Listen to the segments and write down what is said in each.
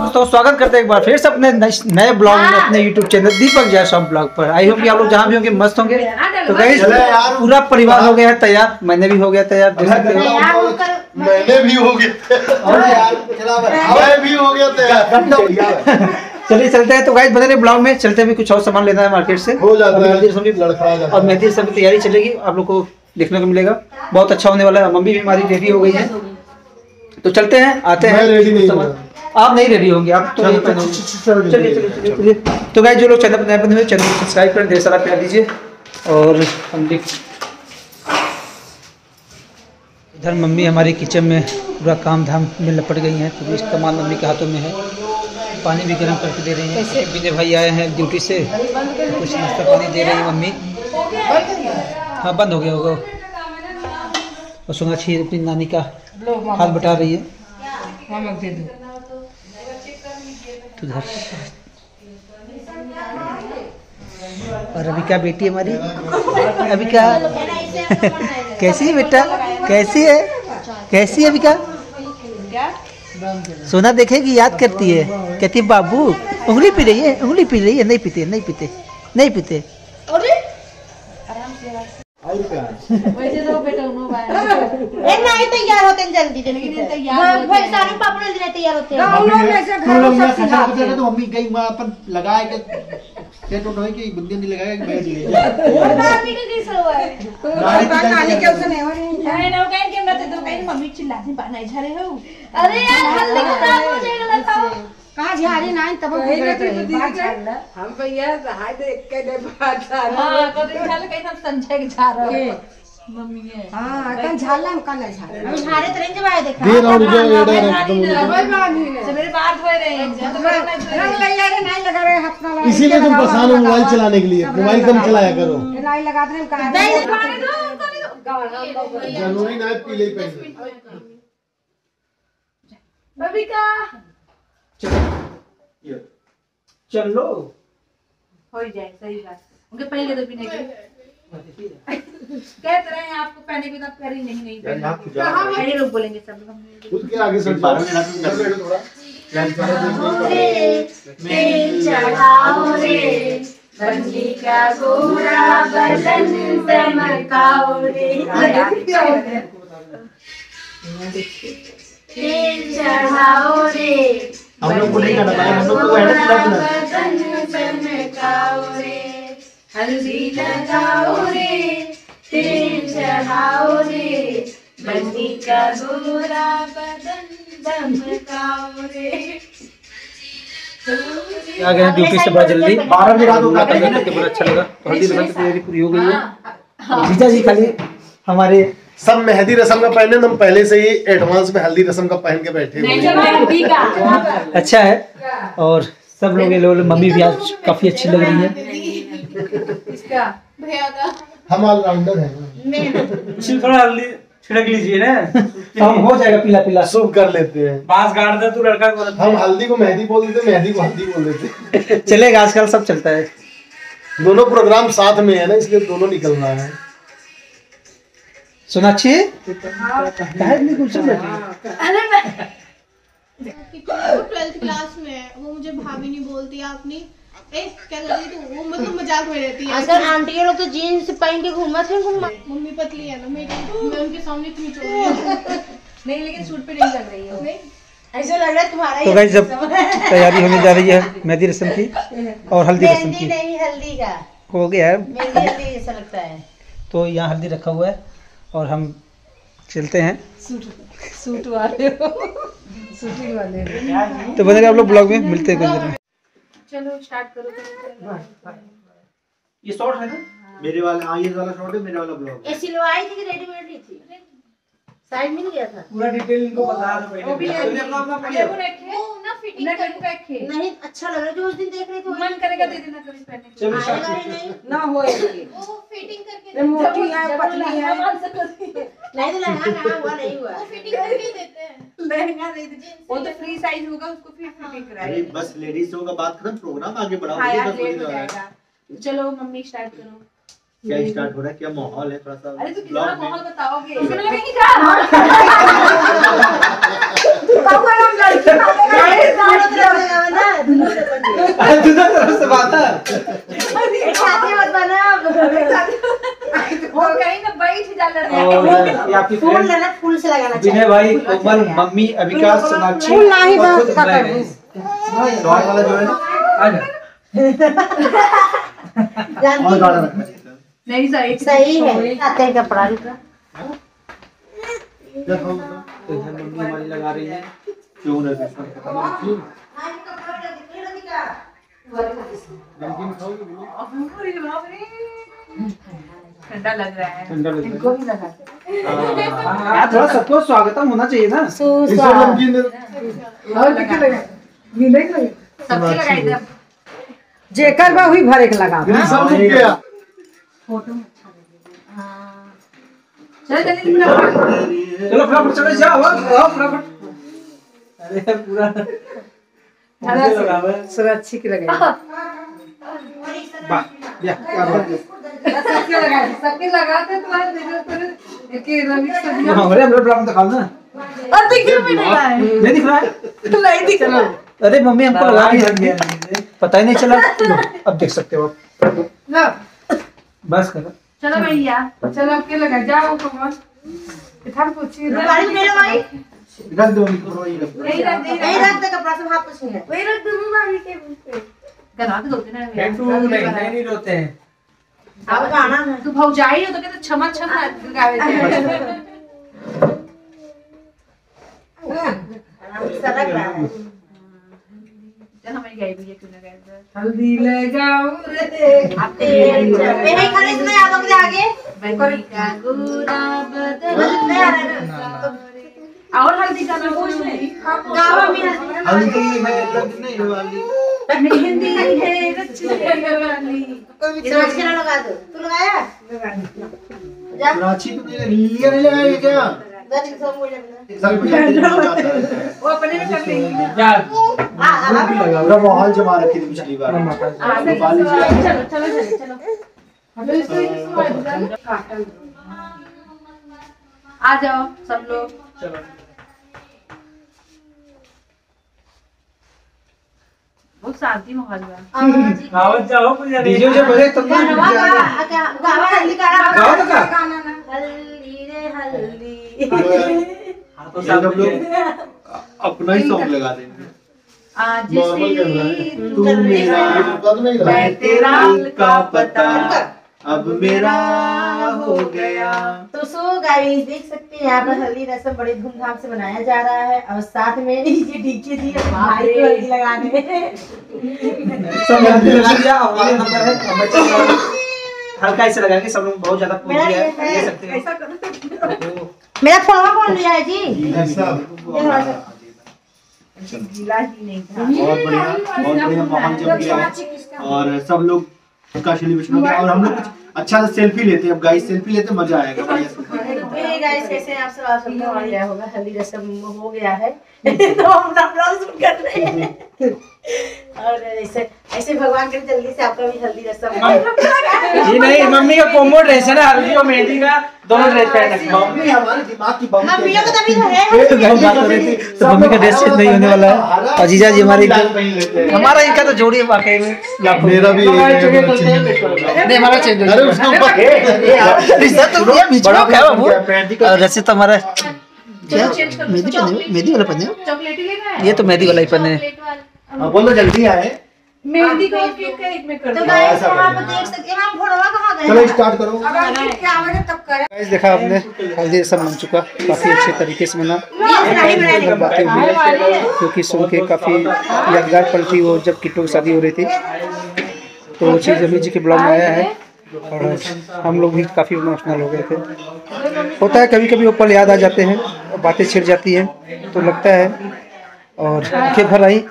दोस्तों स्वागत करते हैं एक बार फिर से अपने नए ब्लॉग में अपने YouTube चैनल दीपक जैसा ब्लॉग पर। आई होप कि आप लोग जहाँ भी होंगे मस्त होंगे। तो गाइस पूरा परिवार हो गया है तैयार, मैंने भी हो गया तैयार, देख सकते हो। मैंने भी हो गया तैयार। चलिए चलते हैं। तो गाइस बने रहे ब्लॉग में, चलते हैं। कुछ और सामान लेना है मार्केट से, हो जाता है और मेहंदी रस्म की तैयारी चलेगी, आप लोग को देखने को मिलेगा। बहुत अच्छा होने वाला है। मम्मी भी हमारी रेडी हो गई है, तो चलते हैं, आते हैं। रेडी नहीं हूं। आप नहीं रेडी होंगे, आप तो चलिए। तो गाइस जो लोग चैनल पर नए बने हुए चैनल को सब्सक्राइब करें, ढेर सारा प्यार दीजिए। और हम इधर मम्मी हमारी किचन में पूरा काम धाम में लपट गई हैं, तो इसका सामान मम्मी के हाथों में है। पानी भी गर्म करके दे रही हैं। विनय भाई आए हैं ड्यूटी से, कुछ नाश्ता पानी दे रही है मम्मी। हाँ बंद हो गया होगा। और सोनाक्षी अपनी नानी का हाथ बटा रही है। तो और अबिका बेटी हमारी, अबिका कैसी है बेटा, कैसी है, कैसी है अबिका? सोना देखेगी याद करती है, कहती है बाबू उंगली पी रही है, उंगली पी रही है। नहीं पीते, नहीं पीते, नहीं पीते। नहीं तैयार होते जल्दी सारे पापड़ तैयार होते हैं। तो मम्मी गई वहाँ पर लगाए कि बुंदी नहीं लगाया कि बैठ ले मम्मी चिल्लाती नहीं झारे हो। अरे यार हल्दी खराब हो जाएगा था कहां झारे नहीं तब हम भैया हाय देख के दे बात हां को दिन झाले कहीं हम संजय के झार मम्मी है। हां कन झाला हम कन झारे हम झारे तो रेंज बाय देखा दे रहा हूं जो एड़ा से मेरे बात हो रहे हैं रंग लगा रे नहीं लगा रहे हाथ ना इसीलिए तुम परेशान हो मोबाइल चलाने के लिए। मोबाइल कम चलाया करो, नहीं लगा दे कहां नहीं पानी दो जरूरी ना पीले पेन। बबीका चलो हो जाए सही बात। उनके पहले तो पीने के कहते रहे आपको पहने के तब कर ही नहीं कहां मेरे लोग बोलेंगे सब लोग खुद के आगे से 12 मिनट थोड़ा तेल चढ़ाओ रे बंदी का गोरा बदन चमकाओ रे तेल चढ़ाओ रे हम लोग को नहीं करना पड़ेगा, हम लोग को बदन चमकाओ रे हल्दी लगाओ रे तेल चढ़ाओ रे बंदी का गोरा बदन चमकाओ रे। आ गए ड्यूटी से बड़ा जल्दी 12 बजे रात हो गया, बहुत अच्छा लगा। हल्दी रस्म की तैयारी पूरी हो गई है। जीजा जी खाली हमारे सब मेहंदी रस्म का पहने, हम पहले से ही एडवांस में हल्दी रस्म का पहन के बैठे हुए हैं। अच्छा है। और सब लोग ये लोग, मम्मी भी आज काफी अच्छी लग रही है। हम ऑलराउंडर हैं। थोड़ा हल्दी छिड़क लीजिए ना, हम हो जाएगा पीला पीला। शुभ कर लेते हैं। बांस गाड़ दे तू लड़का को। हम हल्दी को मेहंदी बोल देते, मेहंदी को हल्दी बोल देते। चलेगा, आजकल सब चलता है। दोनों प्रोग्राम साथ में है ना, इसलिए दोनों निकल रहा है। सोनाक्षी ट्वेल्थ क्लास में है वो, मुझे भाभी नहीं बोलती आपने क्या कर रही तू, वो मतलब मजाक में रहती है। आजकल आंटी लोग तो जीन्स पहन के घूमत है। मम्मी पतली है ना, मैं उनके सामने इतनी चोरी नहीं लेकिन सूट पे नहीं लग रही हो, ऐसा लग रहा है तुम्हारा। तो गाइस जब तैयारी होने जा रही है मेहंदी रस्म की और हल्दी रस्म की, नहीं हल्दी का हो गया है मेहंदी हल्दी जैसा लगता है। तो यहाँ हल्दी रखा हुआ है और हम चलते हैं। सूट वाले हो, शूटिंग वाले। तो बनेगा आप लोग ब्लॉग में, मिलते हैं कुछ देर में। चलो स्टार्ट करो। ये शॉर्ट है ना मेरे वाला, हाँ ये वाला शॉट है, मेरे वाला ब्लॉग। ये सिलवाई थी कि रेडीमेड ली थी? साइड मिल गया था पूरा डिटेल इनको बता दो पहले। नहीं अच्छा लग रहा है जो उस दिन देख रहे थे। मन करेगा दे देना कभी पहनने को। चलो ना हो वो फिटिंग करके मोटी है पतली है नहीं तो लहंगा हुआ नहीं हुआ। वो फिटिंग करके देते हैं। लहंगा दे दे वो तो फ्री साइज होगा, उसको फिर फिटिंग कराएंगे। बस लेडीज का बात करें, प्रोग्राम आगे बढ़ाओ। चलो मम्मी स्टार्ट करो। क्या स्टार्ट हो रहा है, क्या माहौल है, थोड़ा सा अरे तो कितना माहौल बताओगे? तरफ से बात है। और ये आपकी फूल से लगाना विनय भाई, कोमल, मम्मी, अविका, सोनाक्षी फूल नहीं और खुद बस मैं। डॉट वाला जो है ना, आ जा। और डॉट रखना चाहिए था। नहीं सही है। आते हैं कपड़ा देखो तो इधर मम्मी हमारी लगा रही है। क्यों ना देखो ठंडा लग रहा है। ठंडा लग इनको भी लगा यार थोड़ा सबको स्वागतम होना चाहिए ना। सबसे लगाई दे। जेकर बा हुई भरे के लगा। सब रुक गया। फोटो में अच्छा लगेगा। हां चल जल्दी फटाफट। चलो फटाफट चले जाओ, आओ फटाफट। अरे पूरा सुरक्षित लगाई। वाह, या क्या बात है। सबके लगाते तो एक रवि से अरे हम लोग ब्लॉग दिखाओ ना। अब दिख रहा है नहीं दिख रहा है? नहीं दिख रहा। अरे मम्मी हमको लगा दी, पता ही नहीं चला। अब देख सकते हो आप। लो बस करो। चलो भैया, चलो आपके लगा जाओ कमल। इधर पूछिए भाई रख दो कपड़ा, ये रख दो। नहीं रख दे कपड़ा सब हाथ पूछिए वही रख दूं भाभी के मुंह पे करा दे दो दिन नहीं रोते हैं। अब गाना है तू भौजाई हो तो कहते छमा छमा गावे थे। सरक रहा है। चल हमें गाई भी क्यों ना गाए। हल्दी लगाओ रे आते मेरे खरीद में यादों के आगे बनी का गुलाब बदल आ रहा और हल्दी का ना पूछ नहीं गावा में हल्दी नहीं वाली मेहंदी है रचने वाली राज के लगा दो तू लगाया जा रांची तुमने लिया नहीं लगाया क्या? दर्द सब हो वो अपने में कर लेंगे यार पूरा माहौल जमा रखी थी पिछली बार। चलो चलो चलो आ जाओ सब लोग। चलो बहुत शांति माहौल है। आवाज जाओ डीजे जो बजे तब गावा हल्दी का गाओ तो का हल्दी रे हल्दी तो सब लोग अपना ही सॉन्ग लगा देंगे। आज से तू मेरा मैं तेरा का पता अब मेरा हो गया। तो सो गाइस देख सकते हैं यहाँ पर हल्दी रस्म बड़े धूमधाम से मनाया जा रहा है और साथ में ये डीजे जी भाई को हल्दी लगाने सब हल्दी लगा दिया। हमारा नंबर है, अब बच्चे हल्का ऐसे लगाएंगे। सब लोग बहुत ज्यादा पूछ लिया है, ले सकते हैं। मेरा फोन कौन लिया है जी? जिला ही नहीं था। बहुत बढ़िया माहौल जम गया और सब लोग का सेलिब्रेशन हो गया और हम लोग कुछ अच्छा सा सेल्फी लेते हैं। अब गाइस सेल्फी लेते मजा आएगा। गाइस कैसे हैं आप सब? आप सबको आ गया होगा, हल्दी रस्म हो गया है तो हम ब्लॉग शूट कर रहे हैं और ऐसे भगवान करे जल्दी से आपका भी हल्दी रस्म। जी नहीं, मम्मी का कॉम्बो ड्रेस है ना, हल्दी और मेहंदी का दोनों ड्रेस पहन रखी। मम्मी हमारे दिमाग की बम मम्मियों को तभी तो है बात हो रही थी तो मम्मी का ड्रेस चेंज नहीं होने वाला है। और जीजा जी हमारे हमारा इनका तो जोड़ी वाकई में मेरा भी नहीं, हमारा चेंज अरे उसके ऊपर रिश्ता तो बड़ा क्या बाबू। रस्सी तो हमारा मेहंदी पहने, मेहंदी वाला पहने। चॉकलेटी लेना है, ये तो मेहंदी वाला ही पहने। बोलो जल्दी आए। मेहंदी को एक में कर दो। तो गाइस यहाँ पे देख सकते हैं हम फोड़वा कहां गए। चलो स्टार्ट करो। अब आप क्या आवाज तब करे। गाइस देखा आपने हल्दी रस्म बन चुका, काफी अच्छे तरीके से बना। बातें हुई क्योंकि सुन के काफी यादगार पल थी वो जब किट्टू की शादी हो रही थी। तो वो चीज़ अभी जी के ब्लॉग में आया है और हम लोग भी काफ़ी इमोशनल हो गए थे। होता है कभी कभी वो पल याद आ जाते हैं और बातें छिड़ जाती हैं तो लगता है। और आंखें भर आई।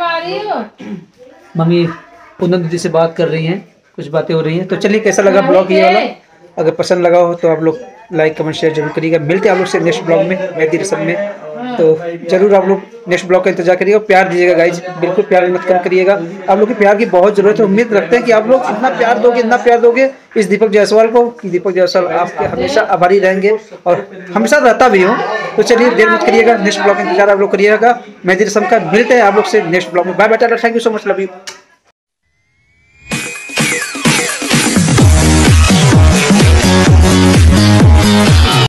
मम्मी पूनम दीदी से बात कर रही हैं, कुछ बातें हो रही हैं। तो चलिए कैसा लगा ब्लॉग ये वाला? अगर पसंद लगा हो तो आप लोग लाइक कमेंट शेयर जरूर करिएगा। मिलते हैं आप लोग से नेक्स्ट ब्लॉग में मेहंदी रस्म में। तो जरूर आप लोग नेक्स्ट ब्लॉग का इंतजार करिएगा, प्यार दीजिएगा गाइज, बिल्कुल प्यार मत कम करिएगा। आप लोग की प्यार की बहुत जरूरत है, उम्मीद रखते हैं कि आप लोग इतना प्यार दोगे इस दीपक जायसवाल को कि दीपक जायसवाल आपके हमेशा आभारी रहेंगे और हमेशा रहता भी हूँ। तो चलिए देर मत करिएगा, नेक्स्ट ब्लॉग का इंतजार आप लोग करिएगा। मैं दिल का मिलते हैं आप लोग से नेक्स्ट ब्लॉग में। बाय बाय, टाटा, thank you so much, love you.